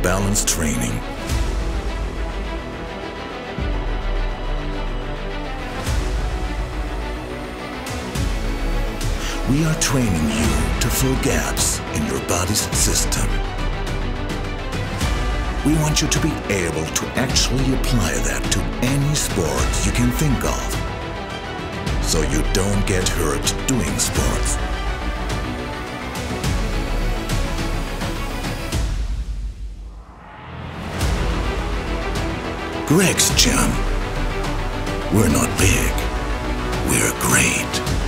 balance training. We are training you to fill gaps in your body's system. We want you to be able to actually apply that to any sport you can think of, so you don't get hurt doing sports. Greg's Gym. We're not big, we're great.